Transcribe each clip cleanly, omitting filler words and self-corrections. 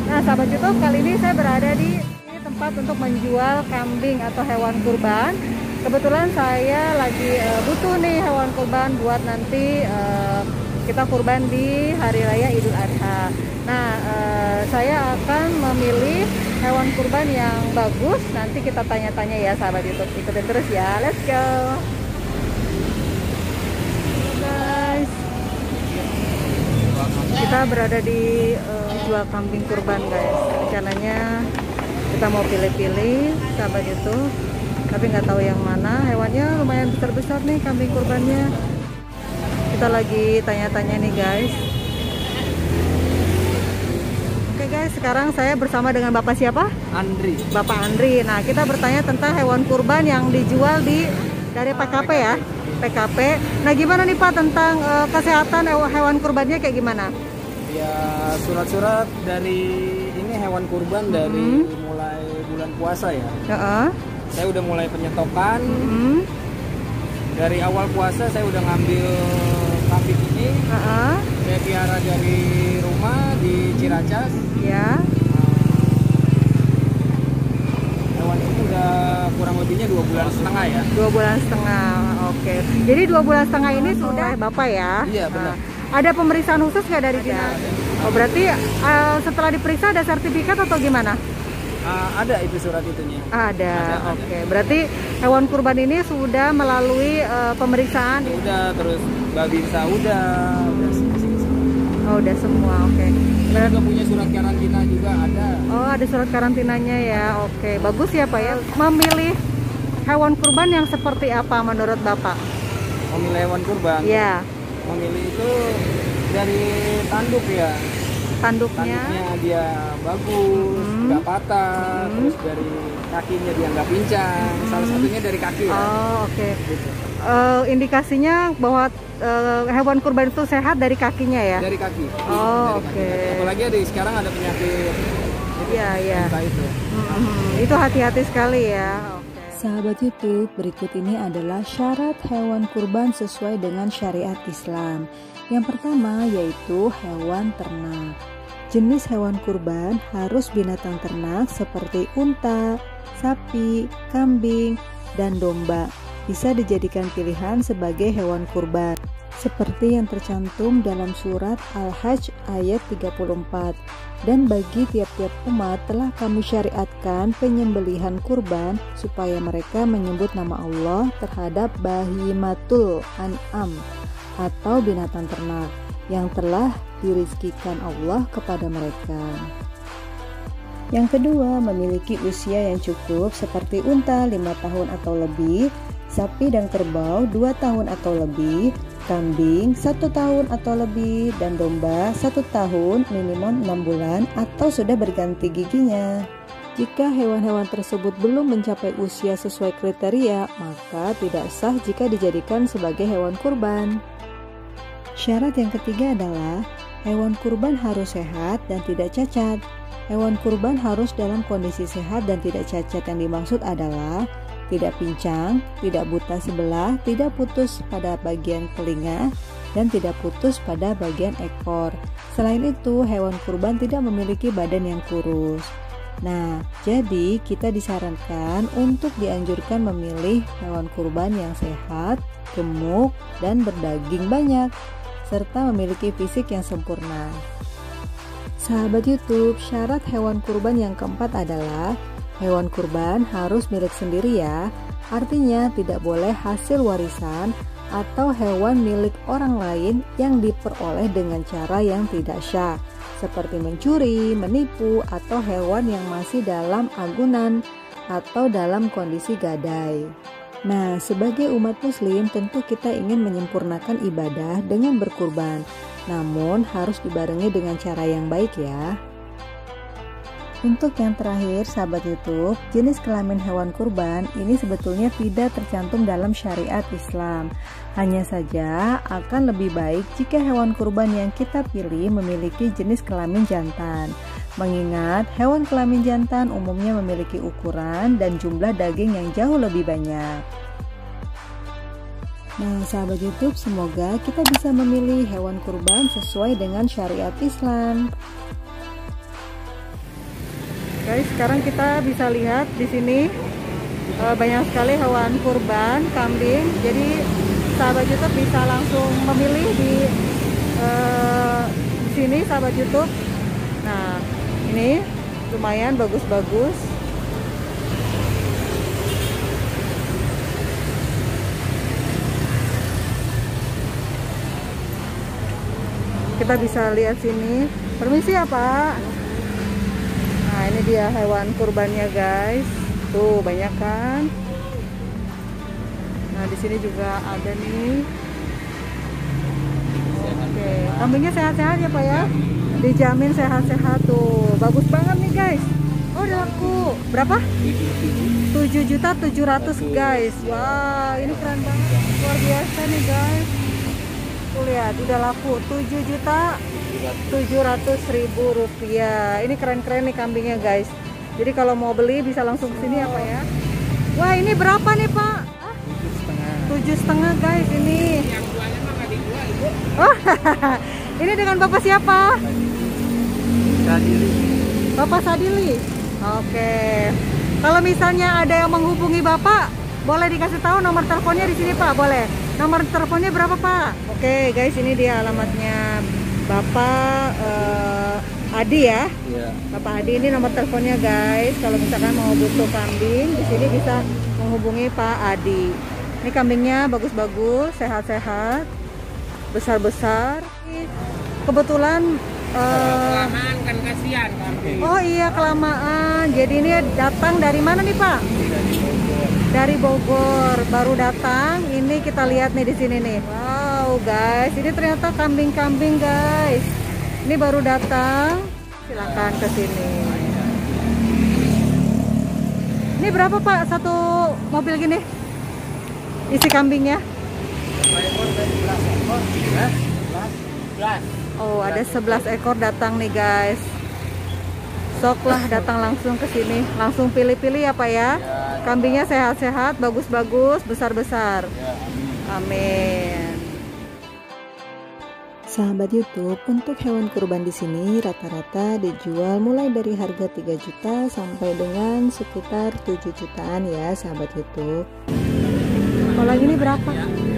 Nah, sahabat YouTube, kali ini saya berada di tempat untuk menjual kambing atau hewan kurban. Kebetulan saya lagi butuh nih hewan kurban buat nanti kita kurban di Hari Raya Idul Adha. Nah, saya akan memilih hewan kurban yang bagus. Nanti kita tanya-tanya ya sahabat YouTube. Ikutin terus ya, let's go. Guys, kita berada di jual kambing kurban guys. Rencananya kita mau pilih-pilih sahabat YouTube, tapi nggak tahu yang mana. Hewannya lumayan besar-besar nih kambing kurbannya. Kita lagi tanya-tanya nih guys. Oke guys, sekarang saya bersama dengan Bapak siapa? Andri. Bapak Andri. Nah, kita bertanya tentang hewan kurban yang dijual dari PKP ya. PKP. Nah, gimana nih Pak tentang kesehatan hewan kurbannya kayak gimana? Ya, surat-surat dari ini hewan kurban dari mulai bulan puasa ya. Saya udah mulai penyetokan. Dari awal puasa saya udah ngambil kambing ini. Saya piara dari rumah di Ciracas. Ya. Hewan ini udah kurang lebihnya 2,5 bulan ya. 2,5 bulan. Oke. Jadi 2,5 bulan ini sudah Bapak ya? Iya benar. Ada pemeriksaan khusus nggak dari dinas? Oh, berarti setelah diperiksa ada sertifikat atau gimana? Ada itu surat itunya. Ada. Oke. Berarti hewan kurban ini sudah melalui pemeriksaan? Udah, terus babinsa udah Oh, udah semua. Oke. Kita juga punya surat karantina juga ada. Oh, ada surat karantinanya ya. Oke, bagus ya Pak ya. Memilih hewan kurban yang seperti apa menurut Bapak? Memilih hewan kurban? Ya. Memilih itu dari tanduk ya. Tanduknya dia bagus, nggak patah, terus dari kakinya dia nggak pincang. Salah satunya dari kaki ya. Oh, oke. Gitu. Indikasinya bahwa hewan kurban itu sehat dari kakinya ya? Dari kaki. Oh, oke. Apalagi sekarang ada penyakit. Iya. Itu. Itu hati-hati sekali ya. Sahabat YouTube, berikut ini adalah syarat hewan kurban sesuai dengan syariat Islam. Yang pertama yaitu hewan ternak. Jenis hewan kurban harus binatang ternak seperti unta, sapi, kambing, dan domba. Bisa dijadikan pilihan sebagai hewan kurban, seperti yang tercantum dalam surat Al-Hajj ayat 34. Dan bagi tiap-tiap umat telah kami syariatkan penyembelihan kurban supaya mereka menyebut nama Allah terhadap bahimatul an'am atau binatang ternak yang telah dirizkikan Allah kepada mereka. Yang kedua, memiliki usia yang cukup seperti unta 5 tahun atau lebih, sapi dan kerbau 2 tahun atau lebih, kambing 1 tahun atau lebih, dan domba 1 tahun minimum 6 bulan atau sudah berganti giginya. Jika hewan-hewan tersebut belum mencapai usia sesuai kriteria, maka tidak sah jika dijadikan sebagai hewan kurban. Syarat yang ketiga adalah hewan kurban harus sehat dan tidak cacat. Hewan kurban harus dalam kondisi sehat dan tidak cacat. Yang dimaksud adalah tidak pincang, tidak buta sebelah, tidak putus pada bagian telinga, dan tidak putus pada bagian ekor. Selain itu, hewan kurban tidak memiliki badan yang kurus. Nah, jadi kita disarankan untuk dianjurkan memilih hewan kurban yang sehat, gemuk, dan berdaging banyak, serta memiliki fisik yang sempurna. Sahabat YouTube, syarat hewan kurban yang keempat adalah hewan kurban harus milik sendiri ya. Artinya tidak boleh hasil warisan atau hewan milik orang lain yang diperoleh dengan cara yang tidak syah, seperti mencuri, menipu, atau hewan yang masih dalam agunan atau dalam kondisi gadai. Nah, sebagai umat muslim tentu kita ingin menyempurnakan ibadah dengan berkurban, namun harus dibarengi dengan cara yang baik ya. Untuk yang terakhir, sahabat YouTube, jenis kelamin hewan kurban ini sebetulnya tidak tercantum dalam syariat Islam. Hanya saja akan lebih baik jika hewan kurban yang kita pilih memiliki jenis kelamin jantan. Mengingat hewan kelamin jantan umumnya memiliki ukuran dan jumlah daging yang jauh lebih banyak. Nah, sahabat YouTube, semoga kita bisa memilih hewan kurban sesuai dengan syariat Islam. Guys, sekarang kita bisa lihat di sini banyak sekali hewan kurban, kambing. Jadi sahabat YouTube bisa langsung memilih di sini, sahabat YouTube. Nah, ini lumayan bagus-bagus. Kita bisa lihat sini. Permisi ya, Pak. Nah, ini dia hewan kurbannya, guys. Tuh, banyak kan? Nah, di sini juga ada nih. Oke, kambingnya sehat-sehat ya, Pak ya? Dijamin sehat-sehat tuh. Bagus banget nih, guys. Oh, udah laku. Berapa? 7.700.000, guys. Wah, ini keren banget. Luar biasa nih, guys. Tuh lihat, udah laku 7.700.000 rupiah. Ini keren-keren nih kambingnya, guys. Jadi kalau mau beli bisa langsung ke sini apa ya? Wah, ini berapa nih, Pak? 7,5, guys, ini. Yang jualnya mah nggak dijual, Ibu. Oh, ini dengan Bapak siapa? Sadili. Bapak Sadili. Oke. Kalau misalnya ada yang menghubungi Bapak, boleh dikasih tahu nomor teleponnya di sini, Pak? Boleh. Nomor teleponnya berapa, Pak? Oke, guys, ini dia alamatnya Bapak Adi ya. Iya. Bapak Adi, ini nomor teleponnya, guys. Kalau misalkan mau butuh kambing, di sini bisa menghubungi Pak Adi. Ini kambingnya bagus-bagus, sehat-sehat, besar-besar. Kebetulan kelamaan kan kasihan kambing. Oh iya, kelamaan. Jadi ini datang dari mana nih, Pak? Dari Bogor, baru datang. Ini kita lihat nih di sini nih. Wow, guys, ini ternyata kambing-kambing, guys. Ini baru datang. Silakan ke sini. Ini berapa, Pak, satu mobil gini? Isi kambingnya? Oh, ada 11 ekor datang nih, guys. Soklah datang langsung ke sini, langsung pilih-pilih ya, Pak ya. Kambingnya sehat-sehat, bagus-bagus, besar-besar. Amin. Sahabat YouTube, untuk hewan kurban di sini rata-rata dijual mulai dari harga 3 juta sampai dengan sekitar 7 jutaan ya, sahabat YouTube. Kalau ini berapa?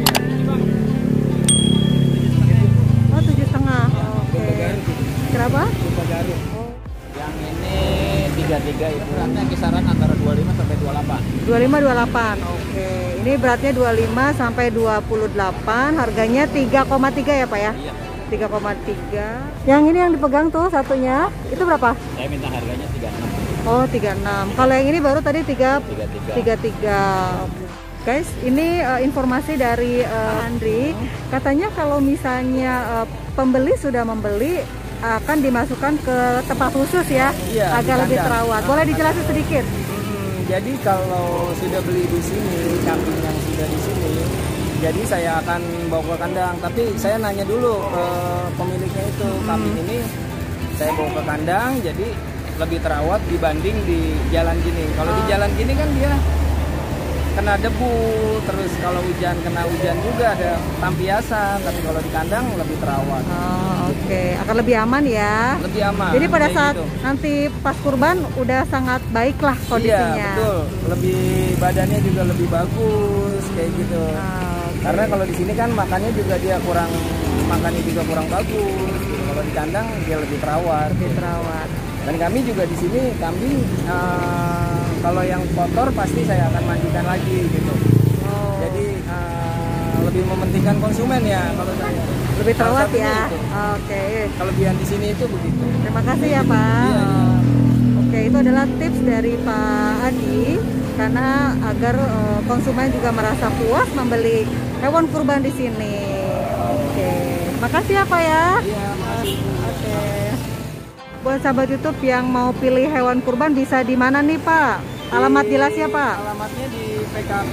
Oh, 7,5. Oke. Berapa? Oh. Yang ini 33 itu beratnya kisaran antara 25 sampai 28. 25-28. Oke. Ini beratnya 25 sampai 28, harganya 3,3 ya, Pak ya? Iya. 3,3. Yang ini yang dipegang tuh satunya, itu berapa? Saya minta harganya 36. Oh, 36. Kalau yang ini baru tadi 33. Guys, ini informasi dari Andri. Katanya kalau misalnya pembeli sudah membeli, akan dimasukkan ke tempat khusus ya, iya, agar lebih terawat. Boleh dijelasin sedikit? Jadi kalau sudah beli di sini, kambing yang sudah di sini, jadi saya akan bawa ke kandang. Tapi saya nanya dulu ke pemiliknya itu, kambing ini saya bawa ke kandang, jadi lebih terawat dibanding di jalan gini. Kalau di jalan gini kan dia kena debu, terus kalau hujan kena hujan juga ada tampiasan, tapi kalau di kandang lebih terawat. Oke. Akan lebih aman ya. Lebih aman. Jadi pada saat gitu. nanti pas kurban udah sangat baik lah kondisinya. Iya, betul. Lebih badannya juga lebih bagus kayak gitu. Okay. Karena kalau di sini kan makannya juga dia kurang, makannya juga kurang bagus. Kalau di kandang dia lebih terawat. Lebih terawat. Dan kami juga di sini kambing kalau yang kotor pasti saya akan mandikan lagi gitu. Jadi lebih mementingkan konsumen ya kalau saya. Lebih terawat ya. Oke. Kelebihan di sini itu begitu. Terima kasih ya, Pak. Iya. Oke, itu adalah tips dari Pak Adi karena agar konsumen juga merasa puas membeli hewan kurban di sini. Oke. Makasih ya, Pak ya. Iya, makasih. Oke. Buat sahabat YouTube yang mau pilih hewan kurban bisa di mana nih, Pak? Alamat jelasnya, Pak? Alamatnya di PKP.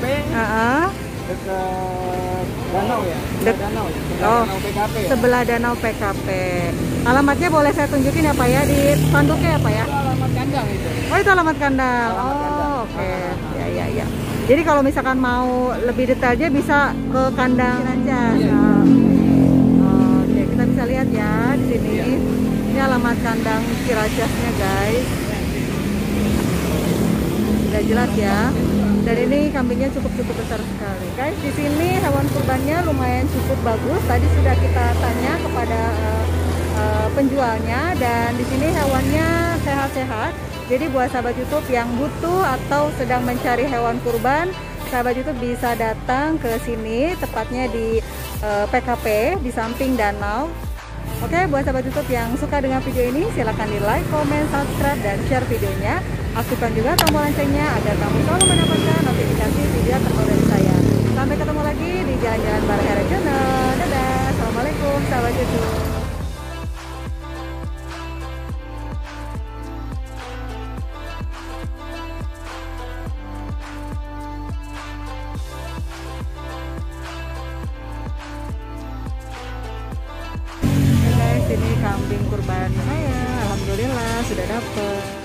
Dekat danau ya? Danau ya? Danau PKP ya? Sebelah danau PKP. Alamatnya boleh saya tunjukin ya, Pak ya? Di spanduknya ya, Pak ya? Itu alamat kandang itu. Oh, itu alamat kandang. Oke. Ya. Jadi kalau misalkan mau lebih detailnya bisa ke kandang aja. Oke, kita bisa lihat ya di sini. Ini alamat kandang Ciracasnya, guys. nggak jelas ya. Dan ini kambingnya cukup besar sekali, guys. Di sini hewan kurbannya lumayan cukup bagus. Tadi sudah kita tanya kepada penjualnya, dan di sini hewannya sehat-sehat. Jadi buat sahabat YouTube yang butuh atau sedang mencari hewan kurban, sahabat YouTube bisa datang ke sini, tepatnya di PKP di samping danau. Oke, buat sahabat YouTube yang suka dengan video ini, silahkan di like, comment, subscribe, dan share videonya. Aktifkan juga tombol loncengnya agar kamu selalu mendapatkan notifikasi video terbaru dari saya. Sampai ketemu lagi di jalan-jalan bareng Hera Channel. Dadah, assalamualaikum sahabat YouTube. Ini kambing kurban saya, alhamdulillah sudah dapet.